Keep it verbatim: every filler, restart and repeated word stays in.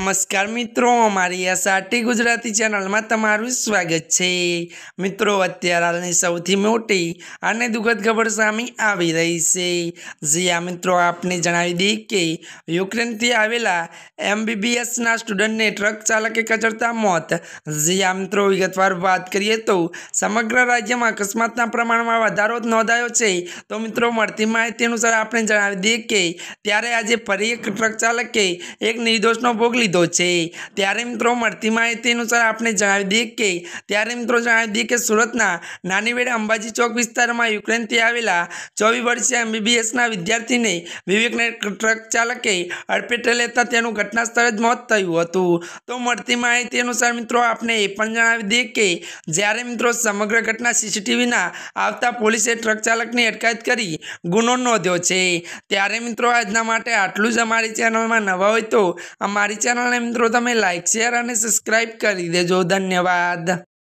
नमस्कार मित्रों, अमारी एसआरटी गुजराती चैनल में तमारुं स्वागत है। मित्रों, अत्यार हालनी सौथी मोटी अने दुखद खबर सामे आवी रही है। जी आ मित्रों, आपने जणावी दઈએ કે યુક્રેન થી આવેલા एमबीबीएस ना स्टूडेंट ने ट्रक चालके कचड़ता मौत। जी आ मित्रों, विगतवार बात करिए तो समग्र राज्य में अकस्मातना प्रमाण में वधारो नोंधायो छे। तो मित्रों, मळती माहिती अनुसार आपने जणावी दઈએ કે त्यारे आज फरी एक ट्रक चालके एक निर्दोषनो भोग लीधो छे। त्यारे मित्रों, मळती माहिती अनुसार आपने जणावी दઈએ કે त्यारे मित्रों जणावी दઈએ કે सूरतना नानीवेड़ा अंबाजी चौक विस्तार में युक्रेन थी आवेला चौबीस वर्षीय एमबीबीएस ना विद्यार्थी ने विवेक ने ट्रक चालके अड़फेटे लेता तेनु घटना स्थळे ज मौत थयुं हतुं। तो मळती माहिती अनुसार मित्रों आपने ए पण जणावी दઈએ કે ज्यारे मित्रों समग्र घटना सीसीटीवी ना आवता पोलीसे ट्रक चालकनी अटकायत करी गुनो नोंध्यो छे। त्यारे मित्रों आजना माटे आटલું જ। અમારી ચેનલમાં નવા હોય તો અમારી ચેનલને મિત્રો તમે લાઈક શેર અને સબસ્ક્રાઇબ કરી દેજો। ધન્યવાદ।